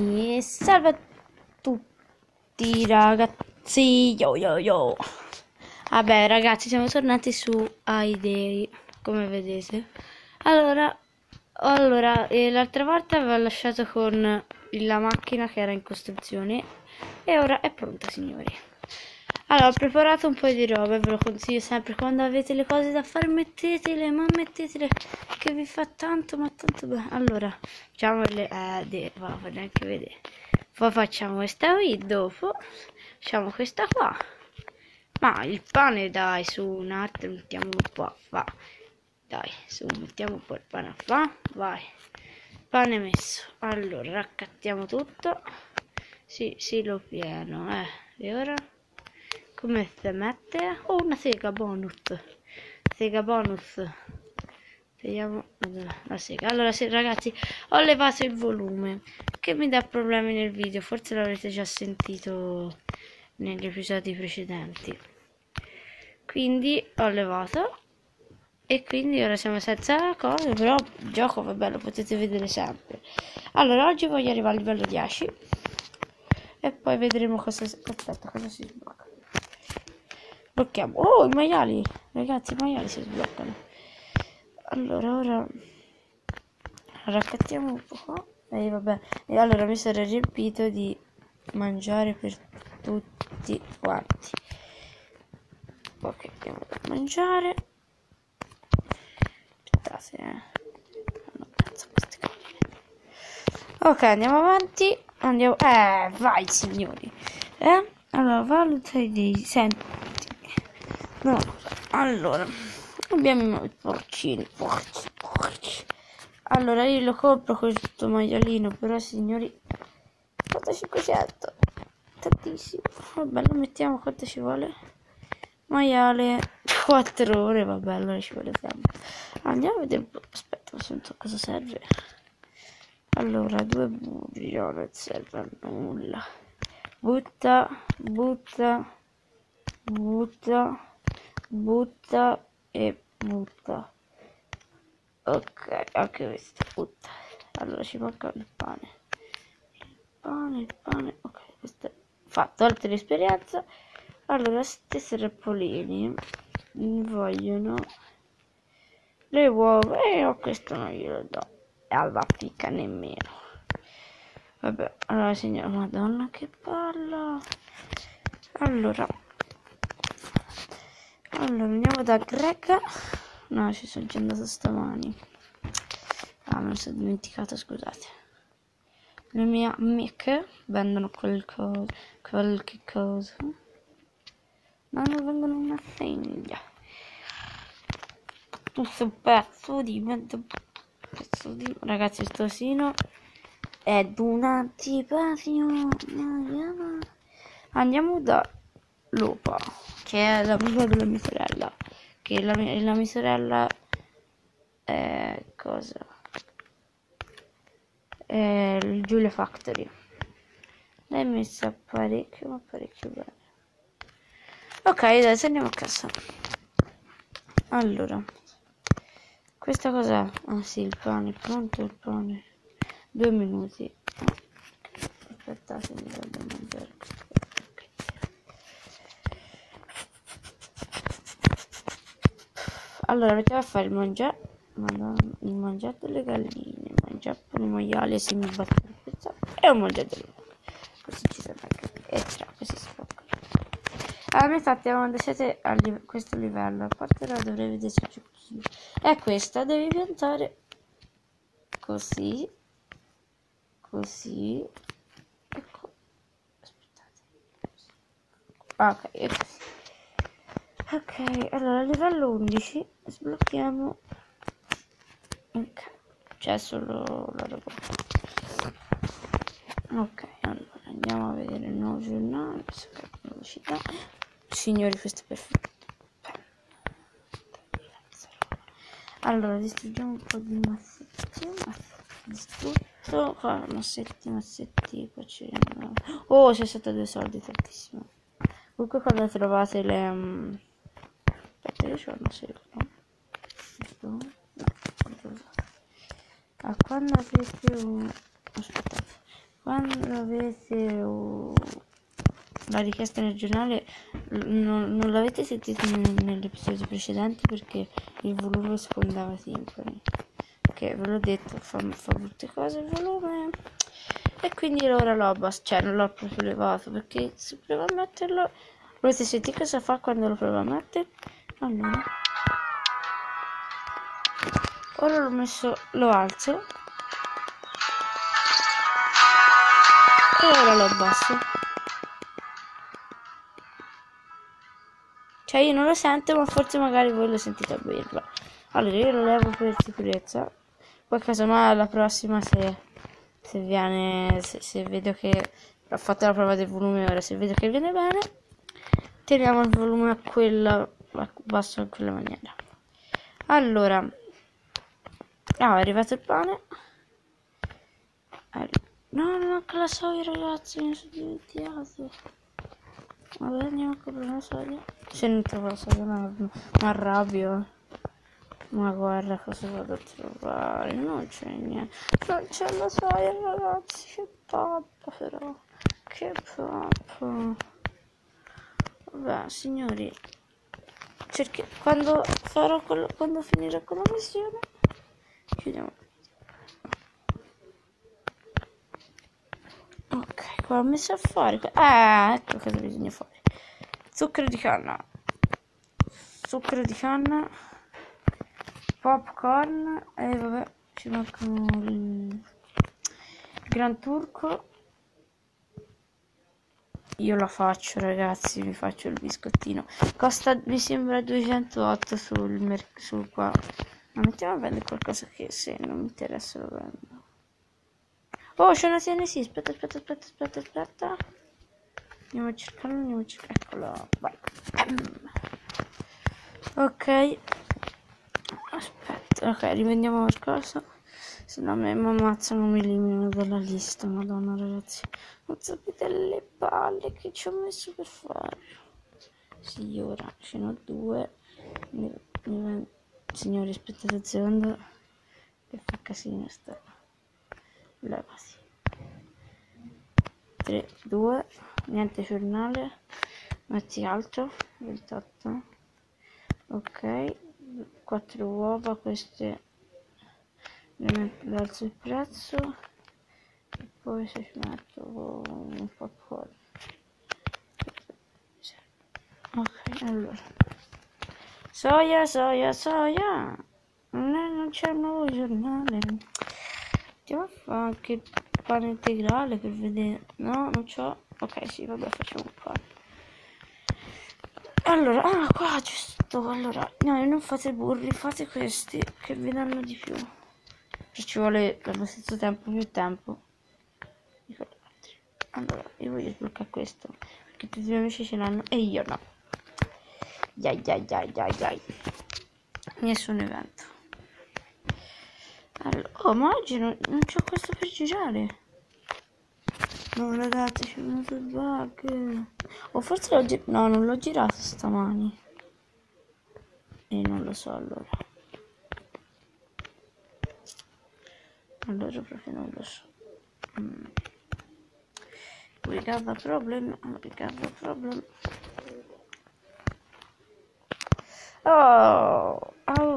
E salve a tutti ragazzi, yo. Vabbè ragazzi, siamo tornati su iDay, come vedete. Allora, l'altra volta avevo lasciato con la macchina che era in costruzione e ora è pronta, signori. Allora, ho preparato un po' di roba, ve lo consiglio sempre, quando avete le cose da fare mettetele, ma mettetele, che vi fa tanto, ma tanto bene. Allora, facciamole, vabbè, neanche vedere. Poi facciamo questa qui, dopo facciamo questa qua. Ma il pane dai, su un attimo, mettiamo un po', va. Dai, su, mettiamo un po' il pane qua, vai. Pane messo. Allora, raccattiamo tutto. Sì, lo pieno, E ora? Come si mette? Oh, una sega bonus. Vediamo la sega. Allora, ragazzi, ho levato il volume, che mi dà problemi nel video. Forse l'avrete già sentito negli episodi precedenti. Quindi ho levato. E quindi ora siamo senza cose, però il gioco, vabbè, lo potete vedere sempre. Allora, oggi voglio arrivare al livello 10. E poi vedremo cosa si sblocca. Blocchiamo. Oh, i maiali! Ragazzi, i maiali si sbloccano. Allora, ora raccattiamo un po' qua. E vabbè. E allora mi sarei riempito di mangiare per tutti quanti. Ok, andiamo da mangiare. Aspettate, no, cazzo, queste cose. Ok, andiamo avanti. Vai, signori. Allora, valuta dei... Senti. No, allora, abbiamo i porcini, porci. Allora, io lo compro questo maialino, però, signori, 500. Tantissimo. Vabbè, lo mettiamo, quanto ci vuole? Maiale, 4 ore, vabbè, allora ci vuole tempo. Andiamo a vedere un po'. Aspetta, non so cosa serve. Allora, 2 burri, non serve a nulla. Butta e butta. Ok, anche questo butta. Allora ci manca il pane. Il pane, ok, questo è fatto. Altra esperienza. Allora, questi serpolini vogliono le uova e io questo non glielo do. E alla fica nemmeno. Vabbè, allora signora, madonna che palla. Allora andiamo da Greg. No, ci sono già andato stamani. Ah, me lo sono dimenticato, scusate. Le mie amiche vendono qualche cosa. Ma non vengono una segna. Questo pezzo di... Ragazzi, il tosino è d'un'antipatico. Andiamo da Lupa, che è l'amica della mia sorella. Che la mia sorella è cosa? È il Giulia Factory. Lei è messa parecchio, ma parecchio bene. Ok, adesso andiamo a casa. Allora, questa cos'è? Ah sì, il pane, pronto il pane. 2 minuti. Aspettate, mi devo mangiare. Allora, mettiamo a fare il mangiare delle galline, mangiare pure i maiali se mi batto il pezzo. E ho mangiato le uova. Così ci sono anche. E tra, così si può. Allora, infatti, quando siete a questo livello, a parte la dovrei vedere se c'è così. E questa devi piantare così. Ecco. Aspettate. Ok, è così. Ok, allora a livello 11 sblocchiamo. Ok, c'è solo la roba. Ok, allora andiamo a vedere il nuovo giornale. Velocità. Signori, questo è perfetto. Allora distruggiamo un po' di massetti. Distrutto. Qua, massetti. Qua c'è. Oh, c'è stato 2 soldi, tantissimo. Comunque quando trovate le... Aspetta, io c'ho una serie, no? Quando avete un... Aspettate. quando avete la richiesta nel giornale, non l'avete sentito nell'episodio precedente perché il volume sfondava timpani. Che ve l'ho detto, fa brutte cose il volume. E quindi ora l'ho abbassato, cioè non l'ho proprio levato perché se provo a metterlo. Volete sentire cosa fa quando lo provo a mettere? Allora. Ora l'ho messo, lo alzo. E ora lo abbasso. Cioè io non lo sento, ma forse magari voi lo sentite a berla. Allora io lo levo per sicurezza. Poi casomai alla prossima se viene, se vedo che ho fatto la prova del volume ora, se vedo che viene bene, teniamo il volume a quella, basso in quella maniera. Allora, è arrivato il pane. No, non manca la soia, ragazzi, mi sono dimenticato. Vabbè, andiamo a comprare la soia. Se non trovo la soia, mi arrabbio. Ma guarda cosa vado a trovare, non c'è niente. Non c'è la soia, ragazzi, che pappa però. Che pappa. Vabbè, signori, quando finirò con la missione, chiudiamo. Ok, qua ho messo a fare. Ecco cosa bisogna fare. Zucchero di canna. Popcorn. E vabbè, ci mancano il Gran Turco. Io la faccio, ragazzi, vi faccio il biscottino. Costa, mi sembra 208 sul qua. Ma mettiamo a vendere qualcosa che se non mi interessa lo vendo. Oh, c'è una TNC, aspetta. Andiamo a cercarlo, eccolo, vai. Ok. Aspetta, ok, rivendiamo qualcosa. Se no mi ammazzano, mi eliminano dalla lista, madonna ragazzi. Non sapete le palle che ci ho messo per fare. Sì, ora ce n'ho due. Signori, aspettate un secondo. Che fa casino sta. Levati. 3, 2, niente giornale. Metti altro. 28. Ok. 4 uova, queste le alzo il prezzo e poi se ci metto un popcorn. Ok, allora soia, non c'è un nuovo giornale. Andiamo a fare anche il pane integrale per vedere. No, non c'ho. Ok, sì, vabbè, facciamo un pane. Allora, qua giusto. Allora, no, non fate burri, fate questi che vi danno di più. Ci vuole allo stesso tempo più tempo di quegli altri. Allora, io voglio sbloccare questo perché tutti i miei amici ce l'hanno e io no. Yai. Nessun evento. Allora, oh, ma oggi non c'ho questo per girare. No, ragazzi, c'è venuto il bug. O forse l'ho girato. No, non l'ho girato stamani. E non lo so allora. Allora proprio non lo so. We got a problem. Oh.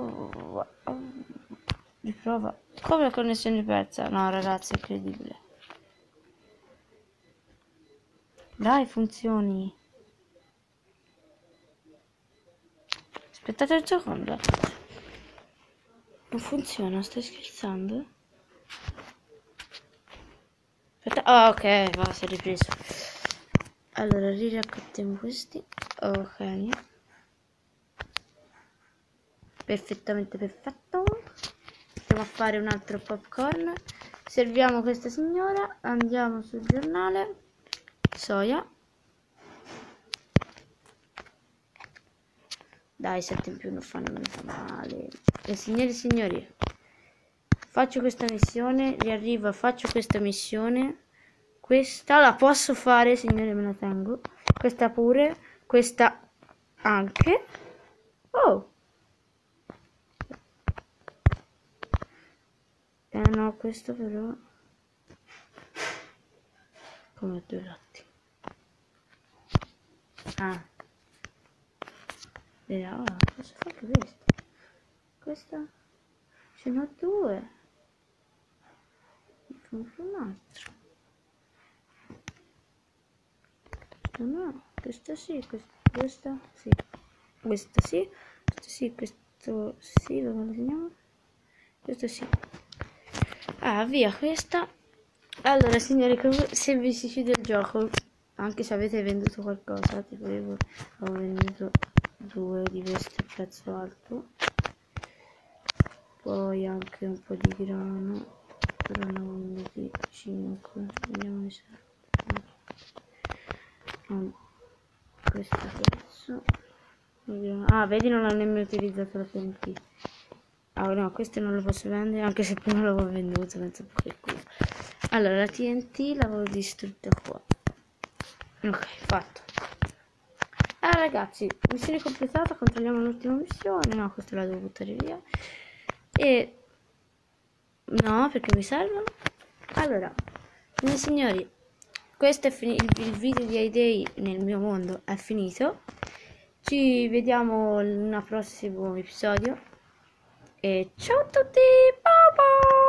Riprova. Come connessione persa? No, ragazzi, è incredibile. Dai, funzioni. Aspettate un secondo. Non funziona, stai scherzando? Aspetta. Ah, ok, va, si è ripreso. Allora, riraccattiamo questi. Ok. Perfettamente perfetto. Andiamo a fare un altro popcorn. Serviamo questa signora. Andiamo sul giornale. Soia. Dai, 7 in più non fanno mica male. E signori e signori, faccio questa missione, riarrivo, faccio questa missione. Questa la posso fare, signori, me la tengo. Questa pure, questa anche. Oh! No, questo però. Come 2 lotti. Ah. Vediamo, posso fare anche questo. Questa? Ce n'ho 2. Ne compro un altro. Questo no, questo sì, questa sì. Questo sì, questo sì, questo sì, dove lo segniamo? Questo sì. Ah, via questa. Allora, signori, se vi si chiude il gioco, anche se avete venduto qualcosa, tipo io ho venduto 2 di queste a prezzo alto, poi anche un po' di grano, però ne ho venduti 5, vediamo se questo prezzo. Ah, vedi, non ho nemmeno utilizzato la TNT. Ah no, questo non lo posso vendere, anche se prima l'avevo venduto, penso per culo. Allora, la TNT l'avevo distrutta qua. Ok, fatto. Allora ragazzi, missione completata, controlliamo l'ultima missione. No, questa la devo buttare via. E... no, perché mi servono. Allora, miei signori, questo è il video di Hay nel mio mondo è finito. Ci vediamo in un prossimo episodio. E ciao a tutti, ciao ciao!